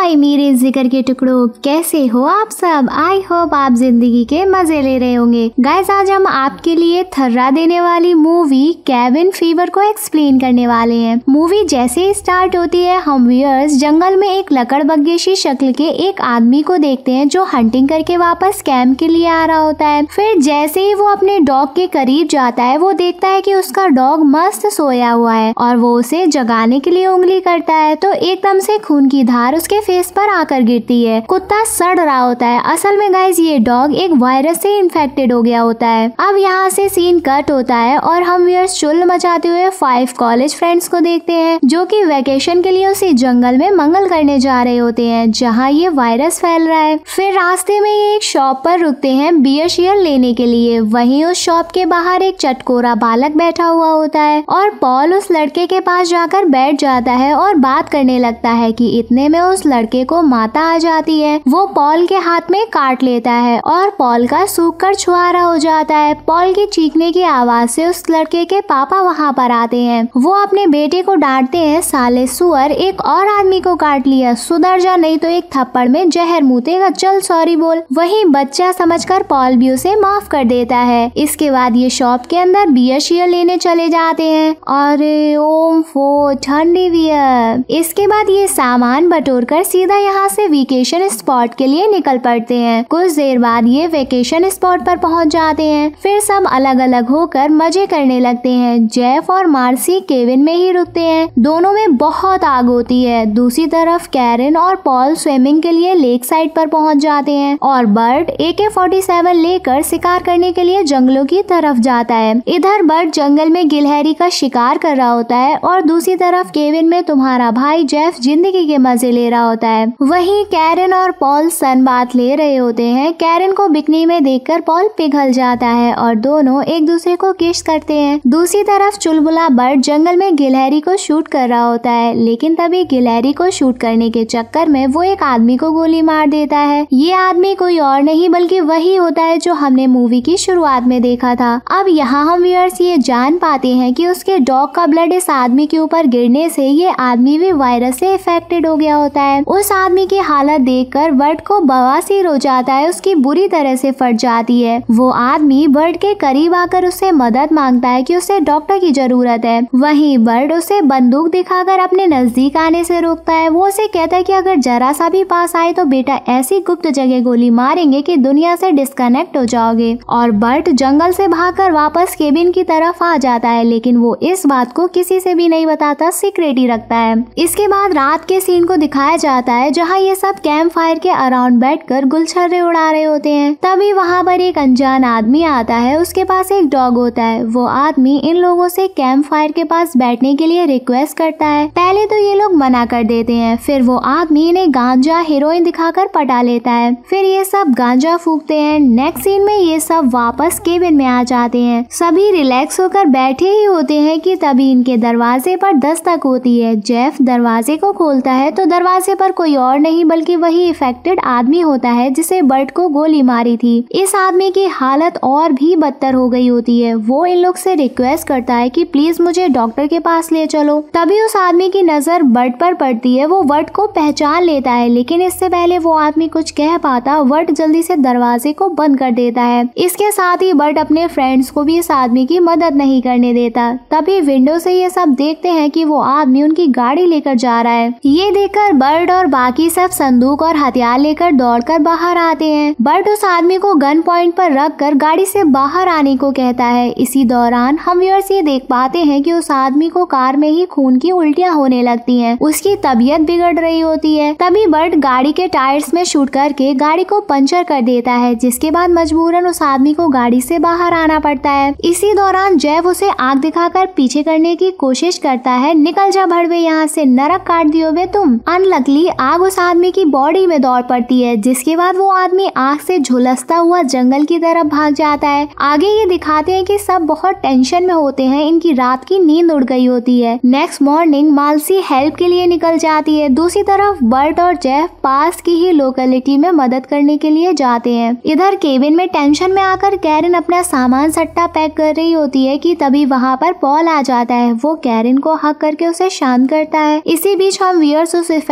हाय मेरे जिक्र के टुकड़ों, कैसे हो आप सब। आई होप आप जिंदगी के मजे ले रहे होंगे। गाइस आज हम आपके लिए थर्रा देने वाली मूवी कैबिन फीवर को एक्सप्लेन करने वाले हैं। मूवी जैसे ही स्टार्ट होती है हम व्यूअर्स जंगल में एक लकड़बग्घे शक्ल के एक आदमी को देखते हैं जो हंटिंग करके वापस कैंप के लिए आ रहा होता है। फिर जैसे ही वो अपने डॉग के करीब जाता है वो देखता है कि उसका डॉग मस्त सोया हुआ है और वो उसे जगाने के लिए उंगली करता है तो एकदम से खून की धार उसके फेस पर आकर गिरती है। कुत्ता सड़ रहा होता है। असल में गाइस ये डॉग एक वायरस से इन्फेक्टेड हो गया होता है। अब यहाँ से सीन कट होता है और हम व्यूअर्स चुल मचाते हुए 5 कॉलेज फ्रेंड्स को देखते हैं जो कि वैकेशन के लिए उसी जंगल में मंगल करने जा रहे होते हैं जहाँ ये वायरस फैल रहा है। फिर रास्ते में ये एक शॉप पर रुकते हैं बियर शेयर लेने के लिए। वहीं उस शॉप के बाहर एक चटकोरा बालक बैठा हुआ होता है और पॉल उस लड़के के पास जाकर बैठ जाता है और बात करने लगता है कि इतने में उस लड़के को माता आ जाती है। वो पॉल के हाथ में काट लेता है और पॉल का सूख कर छुहारा हो जाता है। पॉल की चीखने की आवाज से उस लड़के के पापा वहाँ पर आते हैं। वो अपने बेटे को डांटते हैं, साले सुअर, एक और आदमी को काट लिया, सुधर जा नहीं तो एक थप्पड़ में जहर मुतेगा, चल सॉरी बोल। वही बच्चा समझकर पॉल भी उसे माफ कर देता है। इसके बाद ये शॉप के अंदर बियर शेयर लेने चले जाते हैं और ओम फो ठंडी बियर। इसके बाद ये सामान बटोरकर सीधा यहाँ से वेकेशन स्पॉट के लिए निकल पड़ते हैं। कुछ देर बाद ये वेकेशन स्पॉट पर पहुँच जाते हैं। फिर सब अलग अलग होकर मजे करने लगते हैं। जेफ और मार्सी केविन में ही रुकते हैं। दोनों में बहुत आग होती है। दूसरी तरफ कैरन और पॉल स्विमिंग के लिए लेक साइड पर पहुँच जाते हैं और बर्ट AK-47 लेकर शिकार करने के लिए जंगलों की तरफ जाता है। इधर बर्ट जंगल में गिलहरी का शिकार कर रहा होता है और दूसरी तरफ केविन में तुम्हारा भाई जेफ जिंदगी के मजे ले रहा होता है। वहीं कैरन और पॉल सन बात ले रहे होते हैं। कैरन को बिकनी में देखकर पॉल पिघल जाता है और दोनों एक दूसरे को किस करते हैं। दूसरी तरफ चुलबुला बर्ट जंगल में गिलहरी को शूट कर रहा होता है लेकिन तभी गिलहरी को शूट करने के चक्कर में वो एक आदमी को गोली मार देता है। ये आदमी कोई और नहीं बल्कि वही होता है जो हमने मूवी की शुरुआत में देखा था। अब यहाँ हम व्यूअर्स ये जान पाते हैं कि उसके डॉग का ब्लड इस आदमी के ऊपर गिरने से ये आदमी भी वायरस से इफेक्टेड हो गया होता है। उस आदमी की हालत देखकर बर्ट को बवासीर हो जाता है, उसकी बुरी तरह से फट जाती है। वो आदमी बर्ट के करीब आकर उससे मदद मांगता है कि उसे डॉक्टर की जरूरत है। वहीं बर्ट उसे बंदूक दिखाकर अपने नजदीक आने से रोकता है। वो उसे कहता है कि अगर जरा सा भी पास आए तो बेटा ऐसी गुप्त जगह गोली मारेंगे कि दुनिया से डिस्कनेक्ट हो जाओगे। और बर्ट जंगल से भागकर वापस केबिन की तरफ आ जाता है लेकिन वो इस बात को किसी से भी नहीं बताता, सीक्रेट ही रखता है। इसके बाद रात के सीन को दिखाया जाता है जहाँ ये सब कैंप फायर के अराउंड बैठकर गुलछर्रे उड़ा रहे होते हैं। तभी वहाँ पर एक अनजान आदमी आता है, उसके पास एक डॉग होता है। वो आदमी इन लोगों से कैंप फायर के पास बैठने के लिए रिक्वेस्ट करता है। पहले तो ये लोग मना कर देते हैं, फिर वो आदमी इन्हें गांजा हेरोइन दिखाकर पटा लेता है। फिर ये सब गांजा फूकते हैं। नेक्स्ट सीन में ये सब वापस केबिन में आ जाते हैं। सभी रिलैक्स होकर बैठे ही होते हैं कि तभी इनके दरवाजे पर दस्तक होती है। जेफ दरवाजे को खोलता है तो दरवाजे पर कोई और नहीं बल्कि वही इफेक्टेड आदमी होता है जिसे बर्ट को गोली मारी थी। इस आदमी की हालत और भी बदतर हो गई होती है। वो इन लोग से रिक्वेस्ट करता है कि प्लीज मुझे डॉक्टर के पास ले चलो। तभी उस आदमी की नजर बर्ट पर पड़ती है। वो बर्ट को पहचान लेता है लेकिन इससे पहले वो आदमी कुछ कह पाता बर्ट जल्दी से दरवाजे को बंद कर देता है। इसके साथ ही बर्ट अपने फ्रेंड्स को भी इस आदमी की मदद नहीं करने देता। तभी विंडो से ये सब देखते हैं कि वो आदमी उनकी गाड़ी लेकर जा रहा है। ये देखकर बर्ट और बाकी सब संदूक और हथियार लेकर दौड़कर बाहर आते हैं। बर्ट उस आदमी को गन पॉइंट पर रखकर गाड़ी से बाहर आने को कहता है। इसी दौरान हम व्यूअर्स ये देख पाते हैं कि उस आदमी को कार में ही खून की उल्टियां होने लगती हैं। उसकी तबीयत बिगड़ रही होती है। तभी बर्ट गाड़ी के टायर्स में शूट करके गाड़ी को पंचर कर देता है जिसके बाद मजबूरन उस आदमी को गाड़ी से बाहर आना पड़ता है। इसी दौरान जेफ उसे आग दिखाकर पीछे करने की कोशिश करता है। निकल जा भड़वे यहाँ से, नरक काट दियो बे तुम। अनलकली आग उस आदमी की बॉडी में दौड़ पड़ती है जिसके बाद वो आदमी आग से झुलसता हुआ जंगल की तरफ भाग जाता है। आगे ये दिखाते हैं कि सब बहुत टेंशन में होते हैं, इनकी रात की नींद उड़ गई होती है। नेक्स्ट मॉर्निंग मालसी हेल्प के लिए निकल जाती है। दूसरी तरफ बर्ट और जेफ पास की ही लोकेलिटी में मदद करने के लिए जाते हैं। इधर केबिन में टेंशन में आकर कैरन अपना सामान सट्टा पैक कर रही होती है कि तभी वहाँ पर पॉल आ जाता है। वो कैरन को हक करके उसे शांत करता है। इसी बीच हम व्यूअर्स उस इफेक्टेड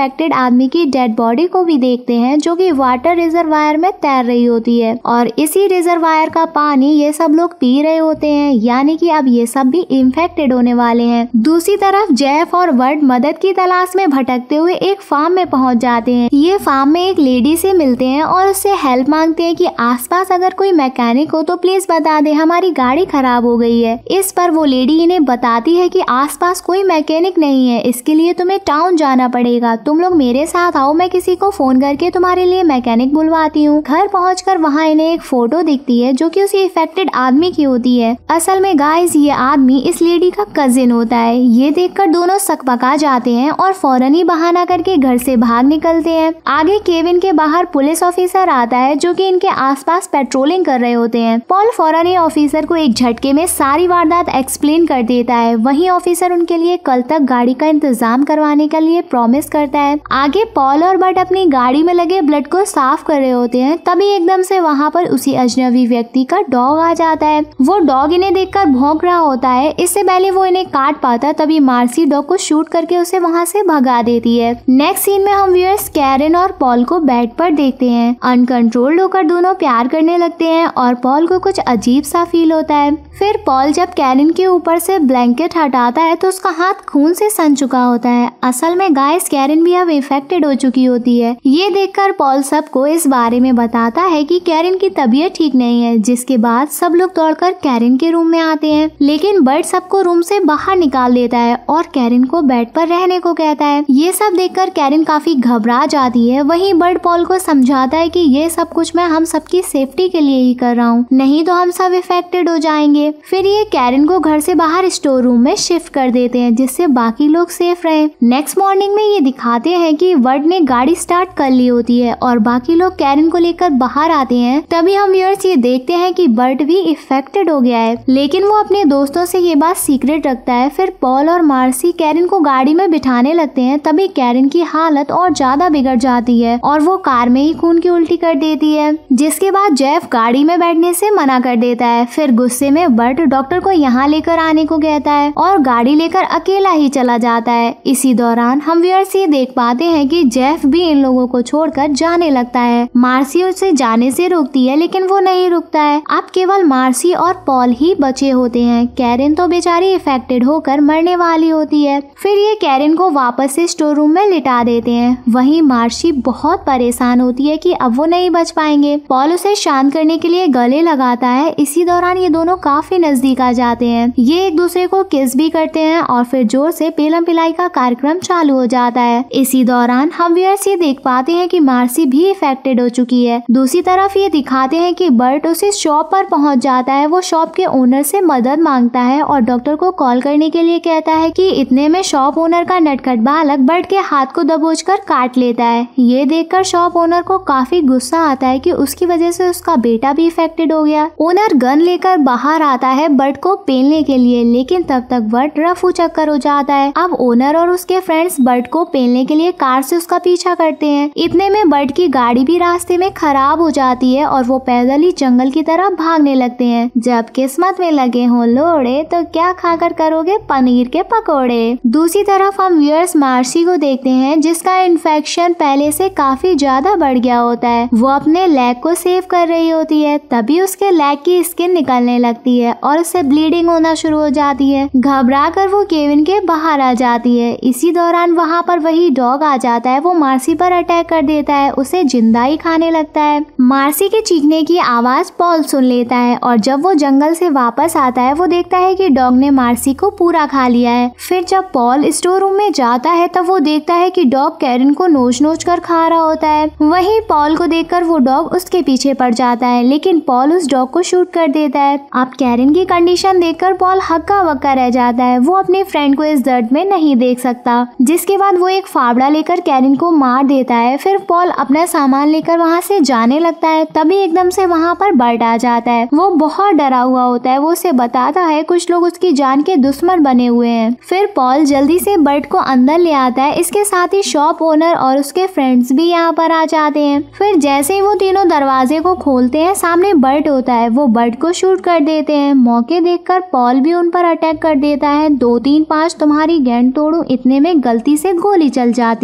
आदमी की डेड बॉडी को भी देखते हैं जो कि वाटर रिजर्वायर में तैर रही होती है और इसी रिजर्वायर का पानी ये सब लोग पी रहे होते हैं, यानी कि अब ये सब भी इन्फेक्टेड होने वाले हैं। दूसरी तरफ जेफ और वर्ड मदद की तलाश में भटकते हुए एक फार्म में पहुंच जाते हैं। ये फार्म में एक लेडी से मिलते हैं और उससे हेल्प मांगते हैं कि आसपास अगर कोई मैकेनिक हो तो प्लीज बता दे, हमारी गाड़ी खराब हो गई है। इस पर वो लेडी इन्हें बताती है कि आसपास कोई मैकेनिक नहीं है, इसके लिए तुम्हें टाउन जाना पड़ेगा, तुम लोग मेरे साथ आओ, मैं किसी को फोन करके तुम्हारे लिए मैकेनिक बुलवाती हूँ। घर पहुंचकर वहाँ इन्हें एक फोटो दिखती है जो कि उसी इफेक्टेड आदमी की होती है। असल में गाइस ये आदमी इस लेडी का कजिन होता है। ये देखकर दोनों सकपका जाते हैं और फौरन ही बहाना करके घर से भाग निकलते हैं। आगे केविन के बाहर पुलिस ऑफिसर आता है जो कि इनके आसपास पेट्रोलिंग कर रहे होते हैं। पॉल फौरन ही ऑफिसर को एक झटके में सारी वारदात एक्सप्लेन कर देता है। वहीं ऑफिसर उनके लिए कल तक गाड़ी का इंतजाम करवाने के लिए प्रॉमिस करता है। आगे पॉल और बट अपनी गाड़ी में लगे ब्लड को साफ कर रहे होते हैं, तभी एकदम से वहाँ पर उसी अजनबी व्यक्ति का डॉग आ जाता है। वो डॉग इन्हें देखकर भौंक रहा होता है। इससे पहले वो इन्हें काट पाता तभी मार्सी डॉग को शूट करके उसे वहाँ से भगा देती है। नेक्स्ट सीन में हम व्यूअर्स कैरन और पॉल को बेड पर देखते हैं। अनकंट्रोल्ड होकर दोनों प्यार करने लगते हैं और पॉल को कुछ अजीब सा फील होता है। फिर पॉल जब कैरन के ऊपर से ब्लैंकेट हटाता है तो उसका हाथ खून से सन चुका होता है। असल में गाइस कैरन भी अब इन्फेक्टेड हो चुकी होती है। ये देखकर पॉल सबको इस बारे में बताता है कि कैरन की तबीयत ठीक नहीं है, जिसके बाद सब लोग दौड़कर कैरन के रूम में आते हैं। लेकिन बर्ड सबको रूम से बाहर निकाल देता है और कैरन को बेड पर रहने को कहता है। ये सब देखकर कैरन काफी घबरा जाती है। वहीं बर्ड पॉल को समझाता है कि ये सब कुछ मैं हम सबकी सेफ्टी के लिए ही कर रहा हूँ, नहीं तो हम सब इफेक्टेड हो जाएंगे। फिर ये कैरन को घर से बाहर स्टोर रूम में शिफ्ट कर देते हैं जिससे बाकी लोग सेफ रहे। नेक्स्ट मॉर्निंग में ये दिखाते हैं कि वर्ड ने गाड़ी स्टार्ट कर ली होती है और बाकी लोग कैरन को लेकर बाहर आते हैं। तभी हम व्यूअर्स ये देखते हैं कि बर्ड भी इफेक्टेड हो गया है, लेकिन वो अपने दोस्तों से ये बात सीक्रेट रखता है। फिर पॉल और मार्सी कैरन को गाड़ी में बिठाने लगते हैं, तभी कैरन की हालत और ज्यादा बिगड़ जाती है और वो कार में ही खून की उल्टी कर देती है, जिसके बाद जेफ गाड़ी में बैठने से मना कर देता है। फिर गुस्से में बर्ड डॉक्टर को यहाँ लेकर आने को कहता है और गाड़ी लेकर अकेला ही चला जाता है। इसी दौरान हम व्यूअर्स ये देख पाते हैं कि जेफ भी इन लोगों को छोड़कर जाने लगता है। मार्सी उसे जाने से रोकती है लेकिन वो नहीं रुकता है। अब केवल मार्सी और पॉल ही बचे होते हैं। कैरन तो बेचारी इफेक्टेड होकर मरने वाली होती है। फिर ये कैरन को वापस से स्टोर रूम में लिटा देते हैं। वहीं मार्सी बहुत परेशान होती है कि अब वो नहीं बच पाएंगे। पॉल उसे शांत करने के लिए गले लगाता है। इसी दौरान ये दोनों काफी नजदीक आ जाते हैं। ये एक दूसरे को किस भी करते हैं और फिर जोर से पेलम पिलाई का कार्यक्रम चालू हो जाता है। इसी दौरान हम व्यूअर्स ये देख पाते हैं कि मार्सी भी इफेक्टेड हो चुकी है। दूसरी तरफ ये दिखाते हैं कि बर्ट उसी शॉप पर पहुंच जाता है। वो शॉप के ओनर से मदद मांगता है और डॉक्टर को कॉल करने के लिए कहता है कि इतने में शॉप ओनर का नटखट बालक बर्ट के हाथ को दबोचकर काट लेता है। ये देखकर शॉप ओनर को काफी गुस्सा आता है कि उसकी वजह से उसका बेटा भी इफेक्टेड हो गया। ओनर गन लेकर बाहर आता है बर्ट को पेलने के लिए, लेकिन तब तक बर्ट रफू चक्कर हो जाता है। अब ओनर और उसके फ्रेंड्स बर्ट को पेलने के लिए कार से उसका पीछा करते हैं। इतने में बर्ट की गाड़ी भी रास्ते में खराब हो जाती है और वो पैदल ही जंगल की तरफ भागने लगते हैं। जब किस्मत में लगे हों लोड़े तो क्या खाकर करोगे पनीर के पकोड़े। दूसरी तरफ हम व्यूअर्स मार्सी को देखते हैं जिसका इन्फेक्शन पहले से काफी ज्यादा बढ़ गया होता है। वो अपने लेग को सेव कर रही होती है, तभी उसके लेग की स्किन निकलने लगती है और उससे ब्लीडिंग होना शुरू हो जाती है। घबरा कर वो केविन के बाहर आ जाती है। इसी दौरान वहाँ पर वही डॉग आ जाता है। वो मार्सी पर अटैक कर देता है, उसे जिंदा ही खाने लगता है। मार्सी के चीखने की आवाज पॉल सुन लेता है और जब वो जंगल से वापस आता है वो देखता है कि डॉग ने मार्सी को पूरा खा लिया है। फिर जब पॉल स्टोर रूम में जाता है तब वो देखता है कि डॉग कैरन को नोच नोच कर खा रहा होता है। वहीं पॉल को देखकर वो डॉग उसके पीछे पड़ जाता है, लेकिन पॉल उस डॉग को शूट कर देता है। अब कैरन की कंडीशन देखकर पॉल हक्का बक्का रह जाता है। वो अपने फ्रेंड को इस दर्द में नहीं देख सकता, जिसके बाद वो एक फावड़ा लेकर कैरन को मार देता है। फिर पॉल अपना सामान लेकर वहाँ से जाने लगता है, तभी एकदम से वहाँ पर बर्ट आ जाता है। वो बहुत डरा हुआ होता है। वो उसे बताता है कुछ लोग उसकी जान के दुश्मन बने हुए हैं। फिर पॉल जल्दी से बर्ट को अंदर ले आता है। इसके साथ ही शॉप ओनर और उसके फ्रेंड्स भी यहाँ पर आ जाते हैं। फिर जैसे ही वो तीनों दरवाजे को खोलते हैं सामने बर्ट होता है। वो बर्ट को शूट कर देते हैं। मौके देखकर पॉल भी उन पर अटैक कर देता है। 2 3 5 तुम्हारी गेंद तोड़ू, इतने में गलती से गोली चल जाती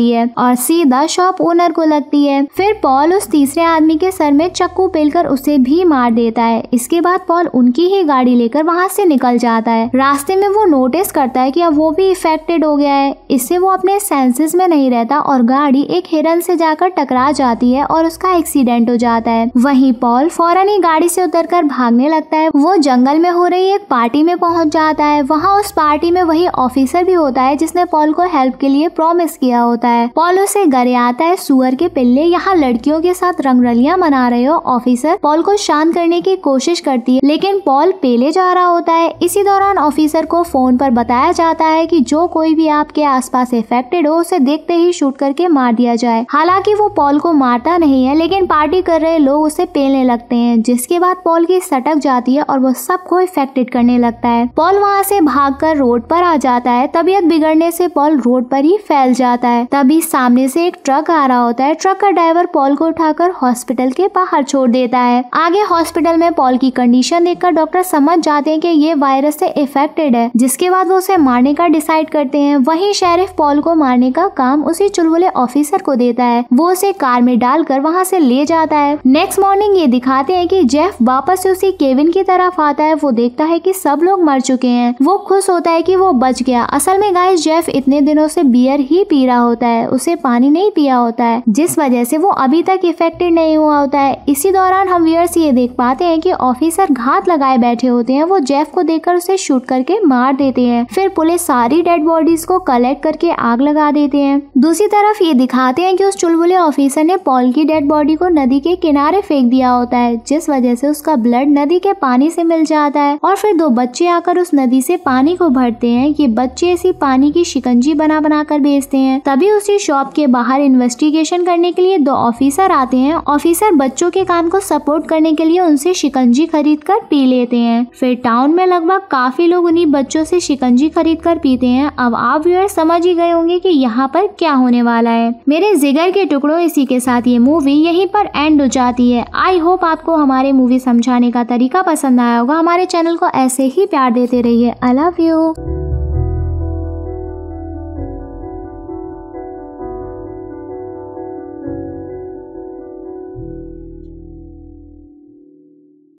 जाती है और सीधा शॉप ओनर को लगती है। फिर पॉल उस तीसरे आदमी के सर में चक्कू पेलकर उसे भी मार देता है। इसके बाद पॉल उनकी ही गाड़ी लेकर वहाँ से निकल जाता है। रास्ते में वो नोटिस करता है कि अब वो भी इफेक्टेड हो गया है। इससे वो अपने सेंसेस में नहीं रहता और गाड़ी एक हिरन से जाकर टकरा जाती है और उसका एक्सीडेंट हो जाता है। वहीं पॉल फौरन ही गाड़ी से उतरकर भागने लगता है। वो जंगल में हो रही एक पार्टी में पहुंच जाता है। वहाँ उस पार्टी में वही ऑफिसर भी होता है जिसने पॉल को हेल्प के लिए प्रॉमिस किया होता है। पॉल उसे घर आता है, सुअर के पिल्ले यहाँ लड़कियों के साथ रंगरलियां मना रहे हो। ऑफिसर पॉल को शांत करने की कोशिश करती है लेकिन पॉल पेले जा रहा होता है। इसी दौरान ऑफिसर को फोन पर बताया जाता है कि जो कोई भी आपके आसपास इफेक्टेड हो उसे देखते ही शूट करके मार दिया जाए। हालांकि वो पॉल को मारता नहीं है लेकिन पार्टी कर रहे लोग उसे पेलने लगते हैं, जिसके बाद पॉल की सटक जाती है और वो सबको इफेक्टेड करने लगता है। पॉल वहाँ से भागकर रोड पर आ जाता है। तबीयत बिगड़ने से पॉल रोड पर ही फैल जाता है। तभी सामने से एक ट्रक आ रहा होता है। ट्रक का ड्राइवर पॉल को उठाकर हॉस्पिटल के बाहर छोड़ देता है। आगे हॉस्पिटल में पॉल की कंडीशन देखकर डॉक्टर समझ जाते हैं कि ये वायरस से इफेक्टेड है, जिसके बाद वो उसे मारने का डिसाइड करते हैं। वहीं शेरिफ पॉल को मारने का काम उसी चुलबुले ऑफिसर को देता है। वो उसे कार में डालकर वहाँ से ले जाता है। नेक्स्ट मॉर्निंग ये दिखाते हैं कि जेफ वापस से उसी केविन की तरफ आता है। वो देखता है कि सब लोग मर चुके हैं। वो खुश होता है कि वो बच गया। असल में गाइस जेफ इतने दिनों से बियर ही पी रहा होता है, उसे पानी नहीं पिया होता है, जिस वजह से वो अभी तक इफेक्टेड नहीं हुआ होता है। इसी दौरान हम व्यूअर्स ये देख पाते हैं कि ऑफिसर घात लगाए बैठे होते हैं। वो जेफ को देखकर उसे शूट करके मार देते हैं। फिर पुलिस सारी डेड बॉडीज को कलेक्ट करके आग लगा देते हैं। दूसरी तरफ ये दिखाते हैं कि उस चुलबुले ऑफिसर ने पॉल की डेड बॉडी को नदी के किनारे फेंक दिया होता है, जिस वजह से उसका ब्लड नदी के पानी से मिल जाता है और फिर 2 बच्चे आकर उस नदी से पानी को भरते हैं। ये बच्चे ऐसी पानी की शिकंजी बना बना कर बेचते हैं। तभी उसी शॉप के बाहर इन्वेस्टिगेशन करने के लिए 2 ऑफिसर आते हैं। ऑफिसर बच्चों के काम को सपोर्ट करने के लिए उनसे शिकंजी खरीद कर पी लेते हैं। फिर टाउन में लगभग काफी लोग उन्हीं बच्चों से शिकंजी खरीद कर पीते हैं। अब आप व्यूअर्स समझ ही गए होंगे कि यहाँ पर क्या होने वाला है। मेरे जिगर के टुकड़ों, इसी के साथ ये मूवी यहीं पर एंड हो जाती है। आई होप आपको हमारे मूवी समझाने का तरीका पसंद आया होगा। हमारे चैनल को ऐसे ही प्यार देते रहिए। I love you.